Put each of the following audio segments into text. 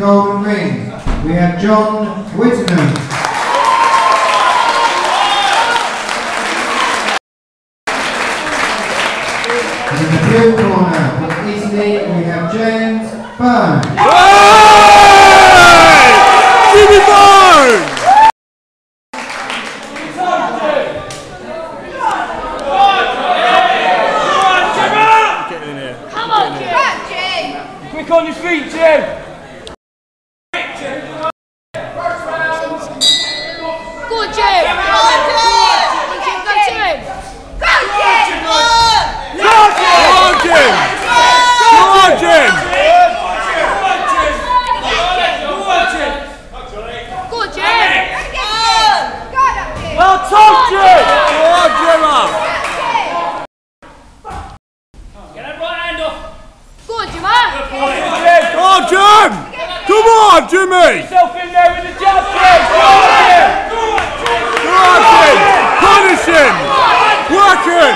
golden ring, we have John Whittenham. In the blue corner, from Italy, we have James Byrne. Jimmy Byrne! Come on, Jim! Quick on your feet, Jim! Go on, Jim! Go on, Jim! Go, Jim! Go, Jim! Go on, Jim! Go on, Jim! Well told, Jim! Go on, Jimmer! Get that right hand off. Go on, Jimmer! Go on, Jim! Come on, Jimmy! Yourself in there with the jab, Jim. Go on, Jim. Go on, Jim! Punish him! Work him!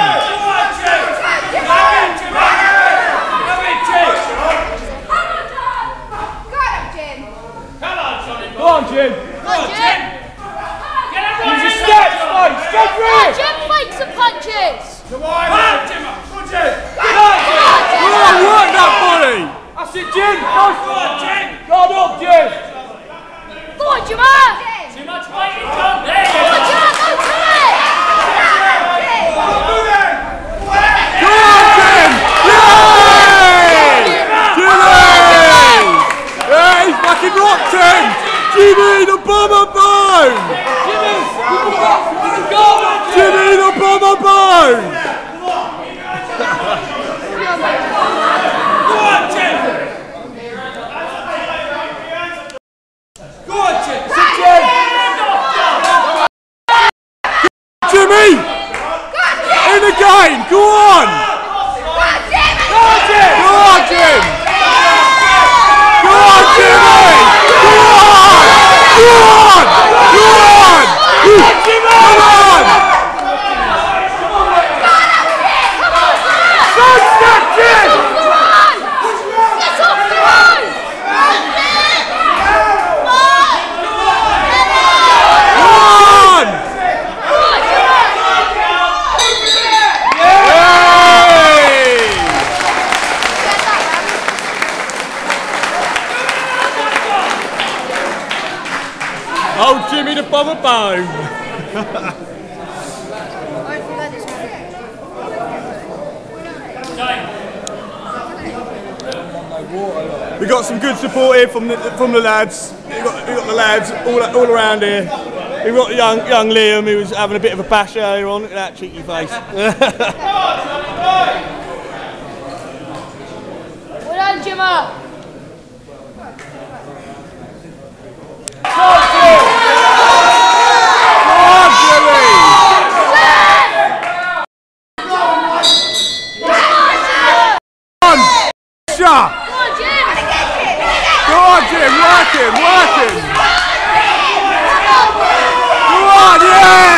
Go on, Jim. Go on, Jim! Use your steps, mate. Step Go on, Jim! Fakes and punches! Come on, Jim. Go on, Jim. Come on, work that body! That's it, Jim. Go on, Jim. Guard up, Jim. Go on, Jimmer! Too much fighting, John. There Go on, Jimmer! Go to it! Go on, Jim! Yay! Jimmy! Yeah, he's fucking rocked him! Jimmy the Bomber Bone! Jimmy the Bomber Bone! Go on, Jim. Go on, Jim. Sit, Jim. Jimmy! In the game! Go on! Go on, Jim. Go on, Jim! Go on, Jimmy! Go on! Go on! Go on! Come on! Don't stop, Jim! Get off the road! Go on! Yay! Oh, Jimmy the Bomber Bone! We got some good support here from the lads. We got the lads all around here. We got young Liam, who was having a bit of a bash earlier on. Look at that cheeky face. Well done, Jimmer! Go on, Jimmy! Shut! Go on, Jim, work him! Go on, yeah!